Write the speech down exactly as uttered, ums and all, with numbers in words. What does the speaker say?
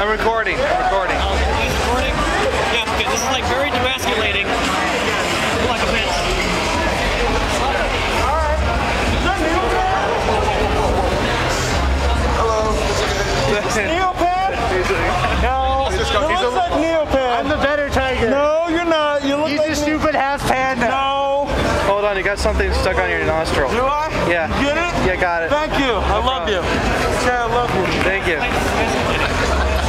I'm recording. I'm recording. Oh, he's recording? Yeah, okay, this is like very demasculating. Like a bitch. Neopan? No, He's you a- look like Neopan. I'm the better tiger. No, you're not. You look He's like a stupid half panda. No. Hold on, you got something stuck on your nostril. Do I? Yeah. You get it? Yeah, got it. Thank you. I love you. Okay, I love you. Thank you.